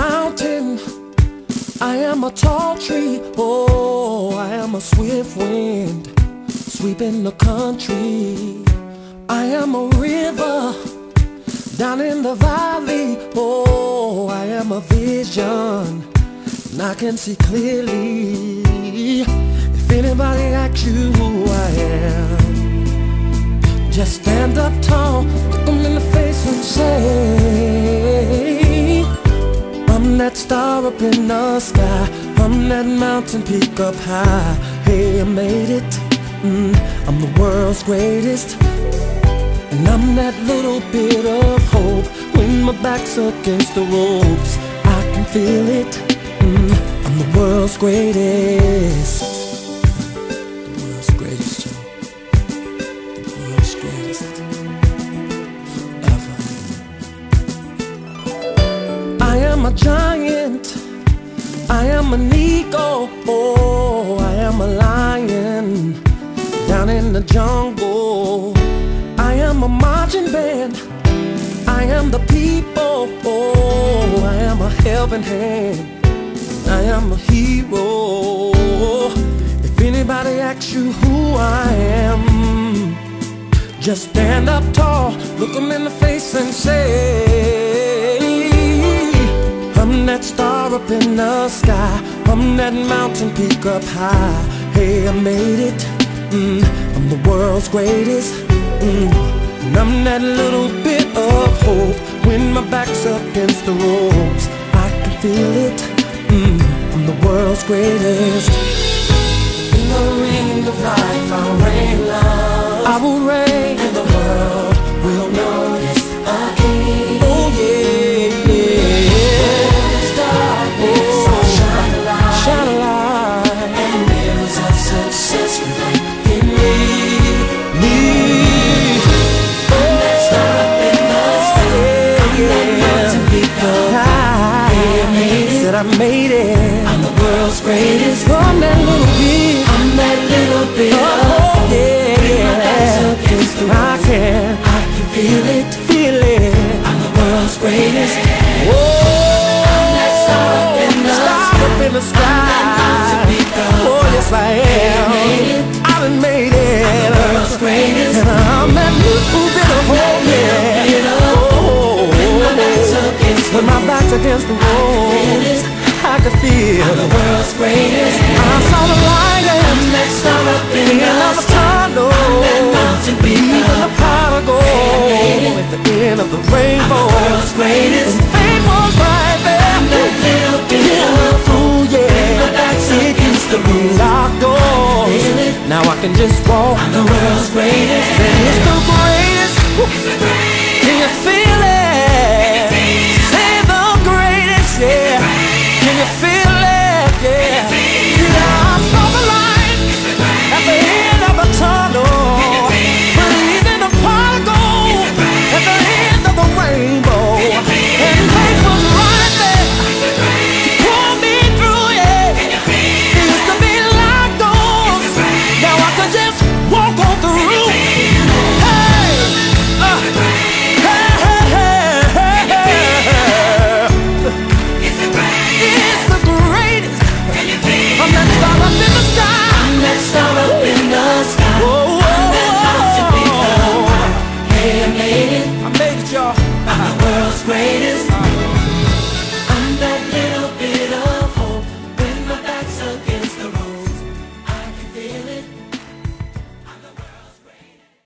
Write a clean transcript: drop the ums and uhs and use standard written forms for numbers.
mountain, I am a tall tree. Oh, I am a swift wind sweeping the country. I am a river down in the valley. Oh, I am a vision and I can see clearly. If anybody asks you who I am, just stand up tall, look them in the face and say, I'm that star up in the sky, I'm that mountain peak up high. Hey, I made it, I'm the world's greatest. And I'm that little bit of hope when my back's against the ropes. I can feel it, I'm the world's greatest. The world's greatest, Joe. The world's greatest ever. I am a giant, I am an eagle. Oh, I am a lion down in the jungle. I am a marching band, I am the people. Oh, I am a helping hand, I am a hero. If anybody asks you who I am, just stand up tall, look them in the face and say, I'm that star up in the sky, I'm that mountain peak up high. Hey, I made it, I'm the world's greatest. And I'm that little bit of hope when my back's against the ropes. I can feel it, I'm the world's greatest. In the ring of life I'll reign love, I will reign, and the world will notice a king. Oh yeah, yeah. This darkness I'll shine a light, shine a light, and mirrors of success reflect in me. I made it, I'm the world's greatest. I'm that little bit, I'm that little bit of hope. Yeah, I can feel it, feel it. I'm the world's greatest. Whoa, I'm that star up in the sky. Oh yes I am, I done made it. I'm the world's greatest. And I'm that little bit of hope. Yeah, oh, when my back's against the wall, I could feel I'm the world's greatest. I saw the light and that star up in the tunnel. I'm that mountain peak, even the pot of gold at the end of the rainbow. I'm the world's greatest. And fate was right there. I'm that little bit of fool, yeah. My back's against the locked doors. Now I can just walk. I'm the